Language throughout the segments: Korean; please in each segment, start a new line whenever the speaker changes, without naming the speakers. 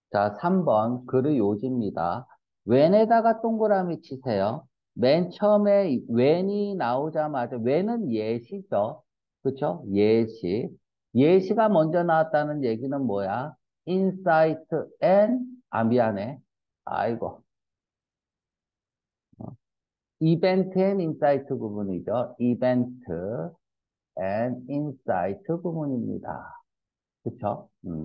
자, 3번 글의 요지입니다. when에다가 동그라미 치세요. 맨 처음에 when이 나오자마자 when은 예시죠. 그쵸? 예시. 예시가 먼저 나왔다는 얘기는 뭐야? insight and 미안해. 아이고. 이벤트 앤 인사이트 구문이죠. 이벤트 앤 인사이트 구문입니다. 그쵸?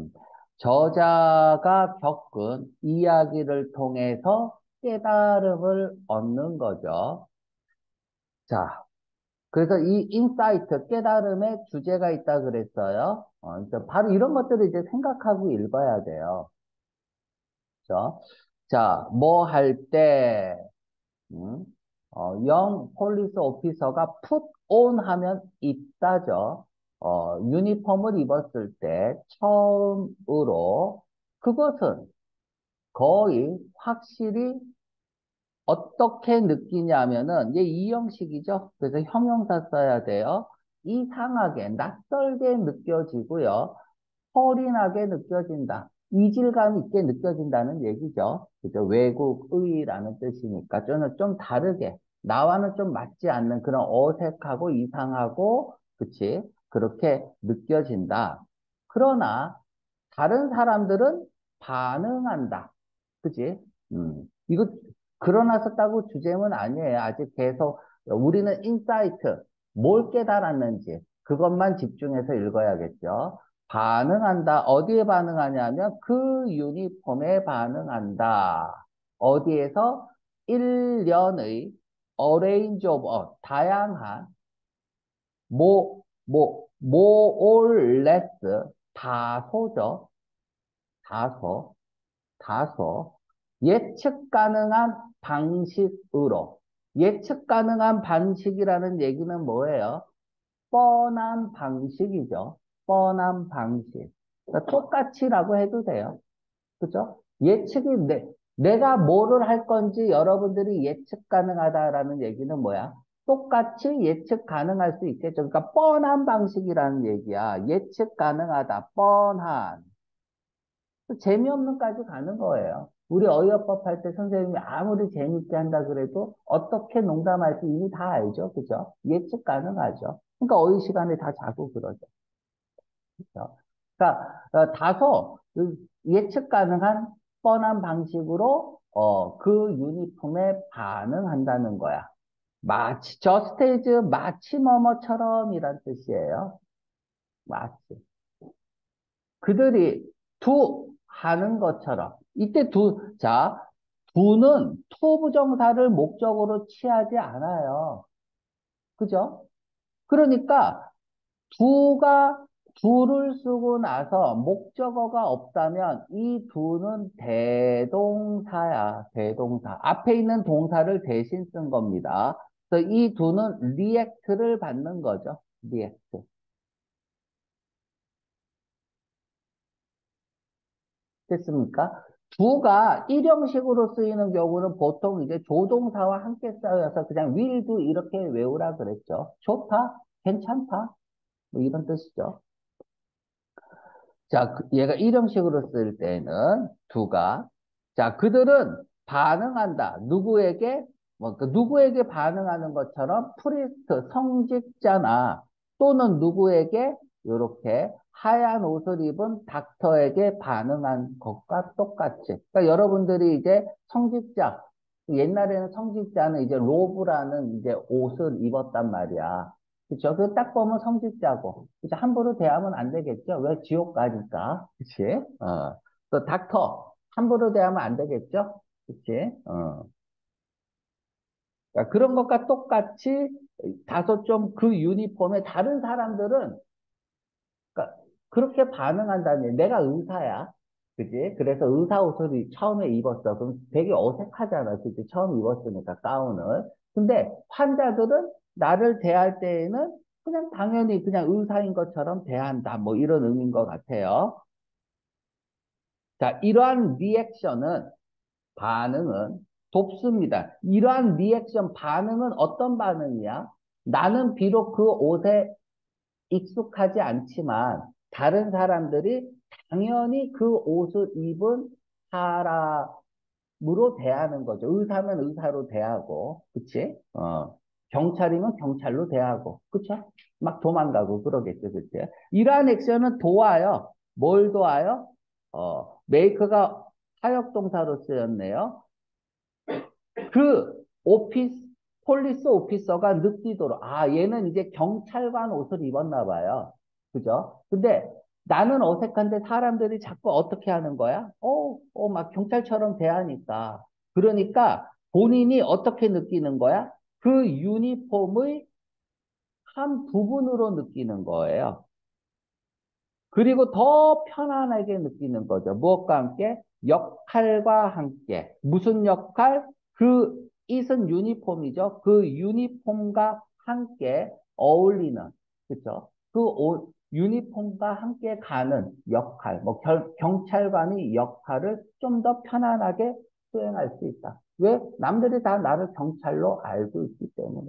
저자가 겪은 이야기를 통해서 깨달음을 얻는 거죠. 자, 그래서 이 인사이트, 깨달음의 주제가 있다 그랬어요. 그래서 바로 이런 것들을 이제 생각하고 읽어야 돼요. 그죠? 자, 뭐 할 때, 음, 영 폴리스 오피서가 put on 하면 입다죠. 유니폼을 입었을 때 처음으로 그것은 거의 확실히 어떻게 느끼냐면은 얘 이형식이죠. 그래서 형용사 써야 돼요. 이상하게 낯설게 느껴지고요. 허린하게 느껴진다. 이질감 있게 느껴진다는 얘기죠. 그죠? 외국의라는 뜻이니까 좀 다르게 나와는 좀 맞지 않는 그런 어색하고 이상하고 그치? 그렇게 느껴진다. 그러나 다른 사람들은 반응한다. 그치? 이거 그러나 썼다고 주제문 아니에요. 아직 계속 우리는 인사이트, 뭘 깨달았는지 그것만 집중해서 읽어야겠죠. 반응한다. 어디에 반응하냐면 그 유니폼에 반응한다. 어디에서? 1년의 arrange of 다양한 more or less 다소죠. 다소. 다소 예측 가능한 방식으로 예측 가능한 방식이라는 얘기는 뭐예요? 뻔한 방식이죠. 뻔한 방식. 그러니까 똑같이라고 해도 돼요. 그죠? 예측이 내가 뭐를 할 건지 여러분들이 예측 가능하다라는 얘기는 뭐야? 똑같이 예측 가능할 수 있겠죠. 그러니까 뻔한 방식이라는 얘기야. 예측 가능하다. 뻔한. 재미없는까지 가는 거예요. 우리 어휘어법 할 때 선생님이 아무리 재밌게 한다 그래도 어떻게 농담할지 이미 다 알죠. 그죠? 예측 가능하죠. 그러니까 어휘 시간에 다 자고 그러죠. 그죠? 그러니까 다소 예측 가능한 뻔한 방식으로 그 유니폼에 반응한다는 거야. 마치 just as 마치 뭐뭐처럼이란 뜻이에요. 마치. 그들이 하는 것처럼. 이때 자, 두는 투 부정사를 목적으로 취하지 않아요. 그죠? 그러니까 두가 두를 쓰고 나서 목적어가 없다면 이 두는 대동사야, 대동사. 앞에 있는 동사를 대신 쓴 겁니다. 그래서 이 두는 리액트를 받는 거죠. 리액트. 됐습니까? 두가 일형식으로 쓰이는 경우는 보통 이제 조동사와 함께 쌓여서 그냥 will도 이렇게 외우라 그랬죠. 좋다, 괜찮다, 뭐 이런 뜻이죠. 자, 얘가 일형식으로 쓸 때는 두가 자, 그들은 반응한다. 누구에게? 뭐, 그 누구에게 반응하는 것처럼 프리스트, 성직자나 또는 누구에게 이렇게 하얀 옷을 입은 닥터에게 반응한 것과 똑같이. 그러니까 여러분들이 이제 성직자, 옛날에는 성직자는 이제 로브라는 이제 옷을 입었단 말이야. 그쵸? 그 딱 보면 성직자고. 이제 함부로 대하면 안 되겠죠? 왜 지옥 가니까. 그치? 또 닥터. 함부로 대하면 안 되겠죠? 그치? 그러니까 그런 것과 똑같이 다소 좀 그 유니폼에 다른 사람들은 그러니까 그렇게 반응한다니. 내가 의사야. 그지? 그래서 의사 옷을 처음에 입었어. 그럼 되게 어색하잖아. 그지? 처음 입었으니까 가운을. 근데 환자들은 나를 대할 때에는 그냥 당연히 그냥 의사인 것처럼 대한다. 뭐 이런 의미인 것 같아요. 자, 이러한 리액션은 반응은 돕습니다. 이러한 리액션 반응은 어떤 반응이야? 나는 비록 그 옷에 익숙하지 않지만 다른 사람들이 당연히 그 옷을 입은 사람으로 대하는 거죠. 의사면 의사로 대하고, 그치? 경찰이면 경찰로 대하고, 그쵸? 막 도망가고 그러겠죠, 그치? 이러한 액션은 도와요. 뭘 도와요? 메이크가 사역동사로 쓰였네요. 그 폴리스 오피서가 느끼도록, 아, 얘는 이제 경찰관 옷을 입었나 봐요. 그죠? 근데 나는 어색한데 사람들이 자꾸 어떻게 하는 거야? 막 경찰처럼 대하니까. 그러니까 본인이 어떻게 느끼는 거야? 그 유니폼의 한 부분으로 느끼는 거예요. 그리고 더 편안하게 느끼는 거죠. 무엇과 함께? 역할과 함께. 무슨 역할? 그 it은 유니폼이죠. 그 유니폼과 함께 어울리는, 그렇죠? 그 옷, 유니폼과 함께 가는 역할, 뭐 경찰관의 역할을 좀 더 편안하게 수행할 수 있다. 왜? 남들이 다 나를 경찰로 알고 있기 때문에.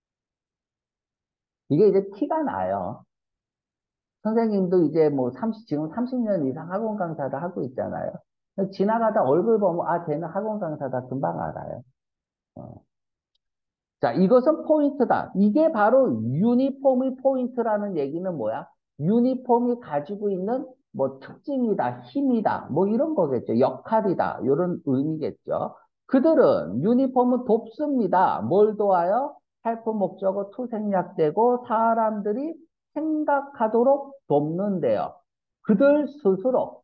이게 이제 티가 나요. 선생님도 이제 뭐 지금 30년 이상 학원 강사를 하고 있잖아요. 지나가다 얼굴 보면, 아, 쟤는 학원 강사다. 금방 알아요. 어. 자, 이것은 포인트다. 이게 바로 유니폼의 포인트라는 얘기는 뭐야? 유니폼이 가지고 있는 뭐 특징이다, 힘이다, 뭐 이런 거겠죠. 역할이다. 이런 의미겠죠. 그들은 유니폼은 돕습니다. 뭘 도와요? 헬프 목적어 투 생략되고 사람들이 생각하도록 돕는데요. 그들 스스로,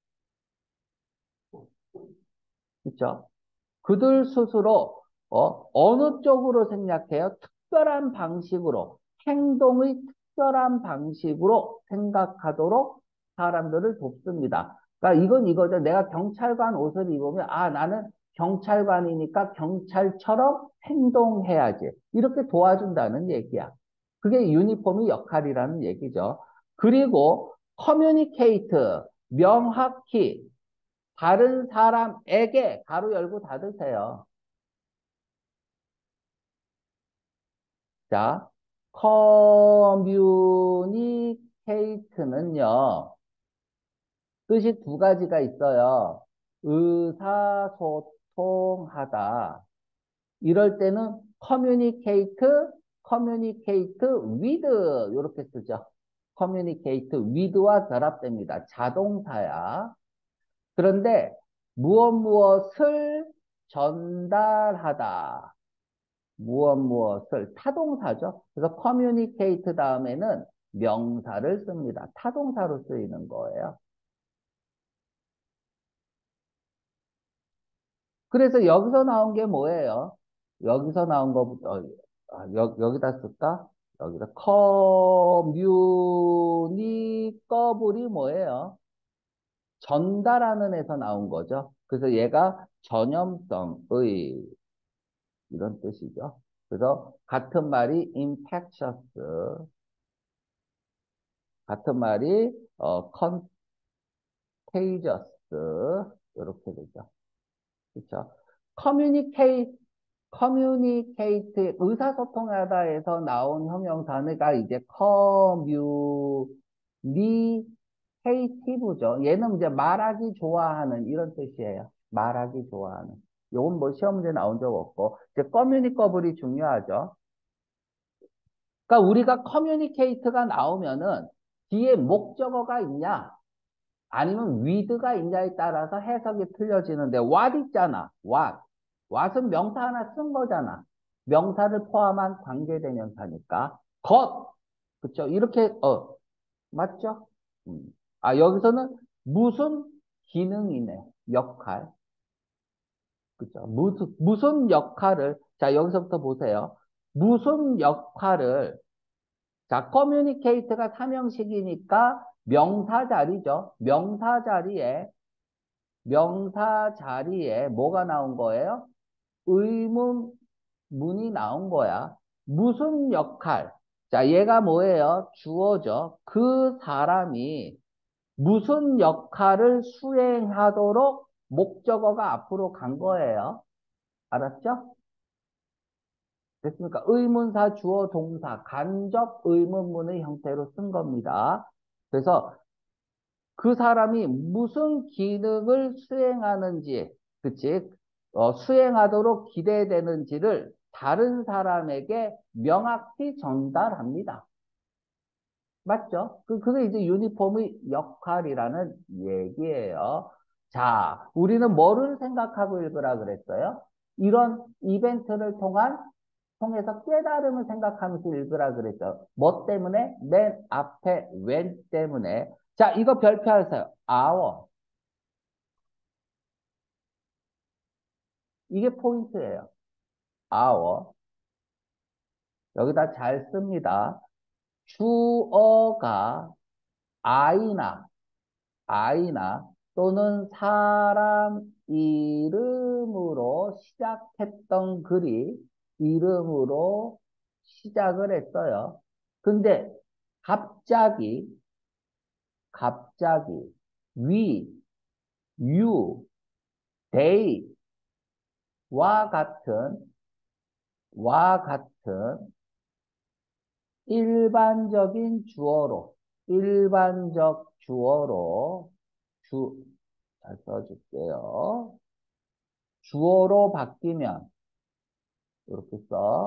그렇죠? 그들 스스로 어느 쪽으로 생각해요? 특별한 방식으로, 행동의 특별한 방식으로 생각하도록 사람들을 돕습니다. 그러니까 이건 이거죠. 내가 경찰관 옷을 입으면, 아, 나는 경찰관이니까 경찰처럼 행동해야지. 이렇게 도와준다는 얘기야. 그게 유니폼의 역할이라는 얘기죠. 그리고 커뮤니케이트, 명확히 다른 사람에게 가로 열고 닫으세요. 자, 커뮤니케이트는요, 뜻이 두 가지가 있어요. 의사소통하다. 이럴 때는 communicate with 이렇게 쓰죠. communicate with와 결합됩니다. 자동사야. 그런데 무엇을 전달하다. 무엇을 타동사죠. 그래서 communicate 다음에는 명사를 씁니다. 타동사로 쓰이는 거예요. 그래서 여기서 나온 게 뭐예요? 여기서 나온 거부터 여기다 쓸까? 여기다 커뮤니커블이 뭐예요? 전달하는 에서 나온 거죠. 그래서 얘가 전염성의 이런 뜻이죠. 그래서 같은 말이 infectious, 같은 말이 contagious 이렇게 되죠. 그렇죠? communicate, communicate 의사소통하다에서 나온 형용사가 이제 communicative죠. 얘는 이제 말하기 좋아하는 이런 뜻이에요. 말하기 좋아하는. 요건 뭐 시험 문제 나온 적 없고 이제 communicabl이 중요하죠. 그러니까 우리가 communicate가 나오면은 뒤에 목적어가 있냐? 아니면 with가 있냐에 따라서 해석이 틀려지는데 what 있잖아. what. what은 명사 하나 쓴 거잖아. 명사를 포함한 관계대명사니까. 것. 그쵸? 이렇게 맞죠? 음. 아, 여기서는 무슨 기능이네. 역할. 그죠? 무슨 역할을, 자, 여기서부터 보세요. 무슨 역할을, 자, 커뮤니케이트가 삼형식이니까 명사 자리죠. 명사 자리에 뭐가 나온 거예요? 의문문이 나온 거야. 무슨 역할? 자, 얘가 뭐예요? 주어죠. 그 사람이 무슨 역할을 수행하도록 목적어가 앞으로 간 거예요. 알았죠? 됐습니까? 의문사, 주어, 동사, 간접 의문문의 형태로 쓴 겁니다. 그래서 그 사람이 무슨 기능을 수행하는지, 그치? 수행하도록 기대되는지를 다른 사람에게 명확히 전달합니다. 맞죠? 그게 이제 유니폼의 역할이라는 얘기예요. 자, 우리는 뭐를 생각하고 읽으라 그랬어요? 이런 이벤트를 통해서 깨달음을 생각하면서 읽으라 그랬죠. 뭐 때문에? 맨 앞에 when 때문에. 자, 이거 별표하세요. our. 이게 포인트예요. our. 여기다 잘 씁니다. 주어가 I나 또는 사람 이름으로 시작했던 글이 이름으로 시작을 했어요. 근데 갑자기 we, you, they 와 같은 일반적인 일반적 주어로 잘 써줄게요. 주어로 바뀌면, 이렇게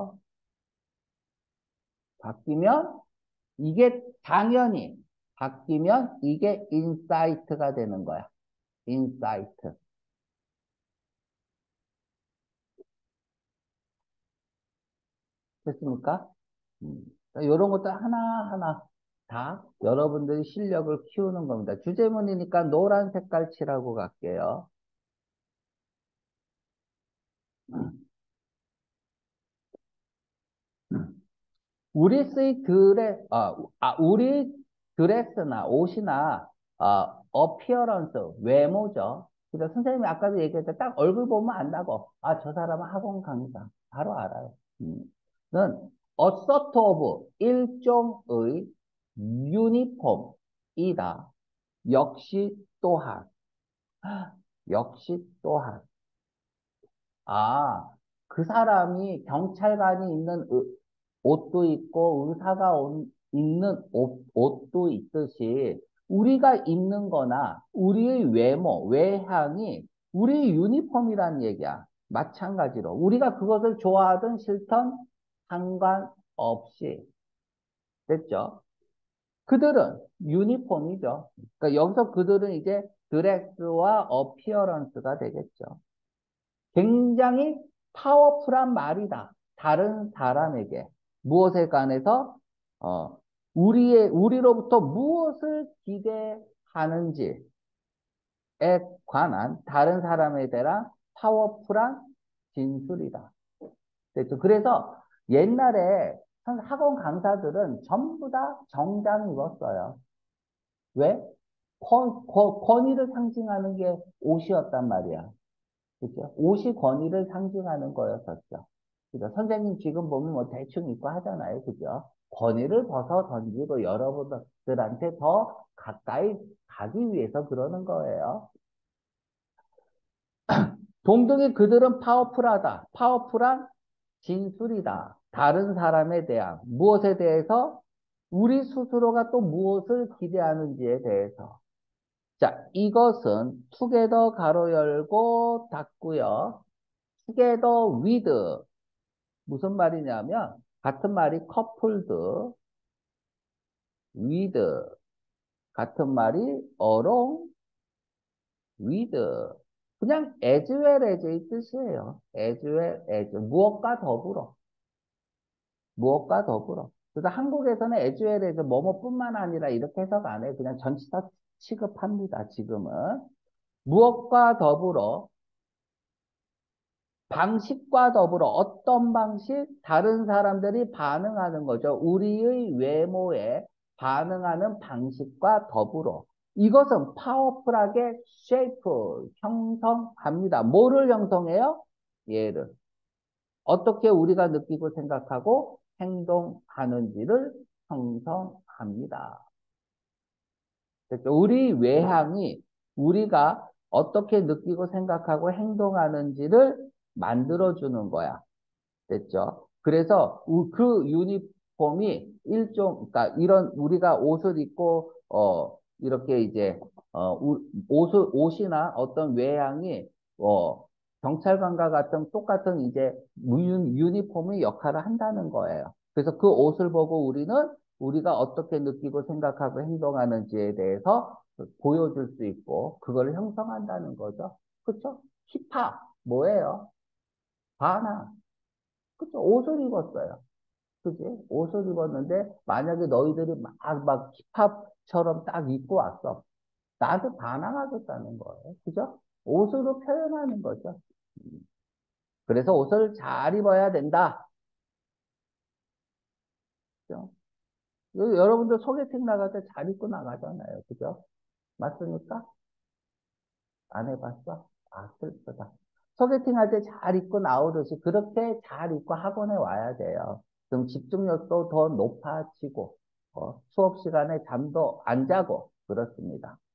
바뀌면, 이게 당연히, 바뀌면 이게 인사이트가 되는 거야. 인사이트. 됐습니까? 이런 것도 하나하나 다 여러분들이 실력을 키우는 겁니다. 주제문이니까 노란 색깔 칠하고 갈게요. 우리 드레스나 옷이나, 어피어런스, 외모죠. 그러니까 선생님이 아까도 얘기했는데 딱 얼굴 보면 안다고. 아, 저 사람은 학원 강사. 바로 알아요. 는 a sort of 일종의 유니폼이다. 역시 또한, 역시 또한. 아, 그 사람이 경찰관이 입는 옷도 있고 입는 옷도 있듯이 우리가 입는 거나 우리의 외향이 우리의 유니폼이라는 얘기야. 마찬가지로 우리가 그것을 좋아하든 싫든 상관없이. 됐죠? 그들은 유니폼이죠. 그러니까 여기서 그들은 이제 드레스와 어피어런스가 되겠죠. 굉장히 파워풀한 말이다. 다른 사람에게 무엇에 관해서 우리로부터 무엇을 기대하는지에 관한 다른 사람에 대한 파워풀한 진술이다. 됐죠? 그래서 옛날에 학원 강사들은 전부 다 정장 입었어요. 왜? 권위를 상징하는 게 옷이었단 말이야. 그죠? 옷이 권위를 상징하는 거였었죠. 그죠? 선생님 지금 보면 뭐 대충 입고 하잖아요. 그죠? 권위를 벗어 던지고 여러분들한테 더 가까이 가기 위해서 그러는 거예요. 동등히 그들은 파워풀하다. 파워풀한 진술이다. 다른 사람에 대한 무엇에 대해서 우리 스스로가 또 무엇을 기대하는지에 대해서. 자, 이것은 together 가로 열고 닫고요. together with 무슨 말이냐면 같은 말이 coupled with 같은 말이 along with 그냥 as well as의 뜻이에요. as well as 무엇과 더불어. 그래서 한국에서는 as well as 뭐뭐뿐만 아니라 이렇게 해석 안 해요. 그냥 전치사 취급합니다. 지금은 무엇과 더불어 방식과 더불어 어떤 방식? 다른 사람들이 반응하는 거죠. 우리의 외모에 반응하는 방식과 더불어. 이것은 파워풀하게 형성합니다. 뭐를 형성해요? 얘를. 어떻게 우리가 느끼고 생각하고 행동하는지를 형성합니다. 그렇죠? 우리 외향이 우리가 어떻게 느끼고 생각하고 행동하는지를 만들어주는 거야. 됐죠? 그래서 그 유니폼이 그러니까 이런 우리가 옷을 입고, 이렇게 이제 옷이나 어떤 외양이, 경찰관과 같은 똑같은 이제 유니폼의 역할을 한다는 거예요. 그래서 그 옷을 보고 우리는 우리가 어떻게 느끼고 생각하고 행동하는지에 대해서 보여줄 수 있고, 그걸 형성한다는 거죠. 그쵸? 힙합, 뭐예요? 바나. 그쵸? 옷을 입었어요. 그지? 옷을 입었는데, 만약에 너희들이 막 힙합처럼 딱 입고 왔어. 나한테 반항하겠다는 거예요. 그죠? 옷으로 표현하는 거죠. 음. 그래서 옷을 잘 입어야 된다. 그죠? 여러분들 소개팅 나갈 때 잘 입고 나가잖아요. 그죠? 맞습니까? 안 해봤어? 아, 슬프다. 소개팅 할 때 잘 입고 나오듯이 그렇게 잘 입고 학원에 와야 돼요. 그럼 집중력도 더 높아지고, 수업 시간에 잠도 안 자고, 그렇습니다.